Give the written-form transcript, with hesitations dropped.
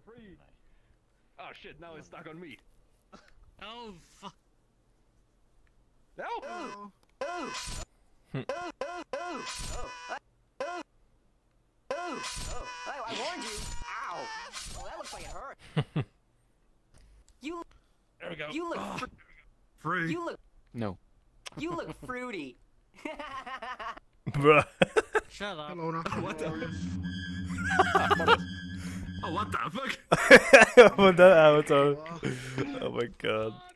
free. Oh shit! Now it's stuck on me. Oh fuck. No. Oh. I warned you. Ow. Oh, that looks like it hurt. You. There we go. You look. Free. You look. No. You look fruity. Bruh. Shut up. Hello, What the? Oh, what the fuck? What that avatar? Oh my god.